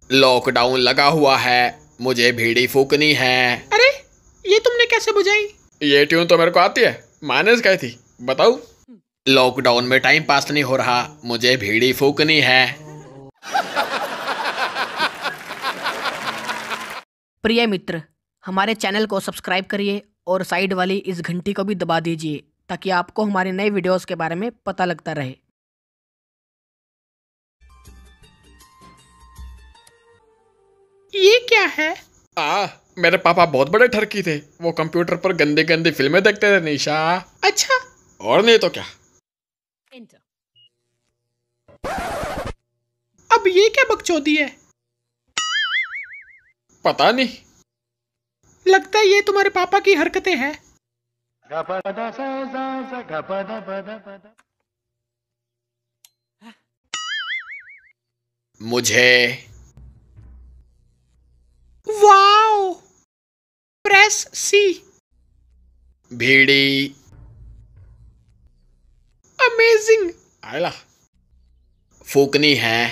Lockdown लगा हुआ है, मुझे बीड़ी फूकनी है। अरे ये तुमने कैसे बुझाई? ये ट्यून तो मेरे को आती है, माने से थी, बताऊं? लॉकडाउन में टाइम पास नहीं हो रहा, मुझे बीड़ी फूकनी है। प्रिय मित्र, हमारे चैनल को सब्सक्राइब करिए और साइड वाली इस घंटी को भी दबा दीजिए ताकि आपको हमारे नए वीडियोस के बारे में पता लगता रहे। ये क्या है? मेरे पापा बहुत बड़े ठरकी थे, वो कंप्यूटर पर गंदी गंदी फिल्में देखते थे निशा। अच्छा, और नहीं तो क्या। अब ये क्या बकचोदी है? पता नहीं, लगता है ये तुम्हारे पापा की हरकतें हैं। मुझे वाओ, प्रेस सी। बीड़ी अमेजिंग। आयला फूकनी है।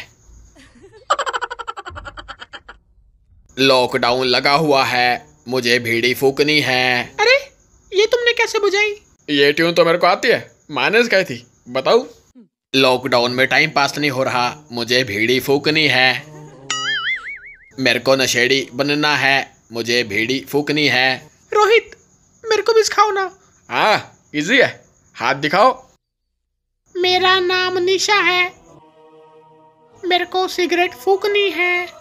लॉकडाउन लगा हुआ है, मुझे बीड़ी फूकनी है। अरे ये तुमने कैसे बुझाई? ये ट्यून तो मेरे को आती है, माने से थी, बताऊं? लॉकडाउन में टाइम पास नहीं हो रहा, मुझे बीड़ी फूकनी है। मेरे को नशेड़ी बनना है, मुझे बीड़ी फूकनी है। रोहित, मेरे को भी सिखाओ ना। इजी है, हाथ दिखाओ। मेरा नाम निशा है, मेरे को सिगरेट फूकनी है।